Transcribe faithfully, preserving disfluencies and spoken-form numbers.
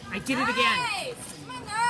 I did it again. Nice. Come on, girl.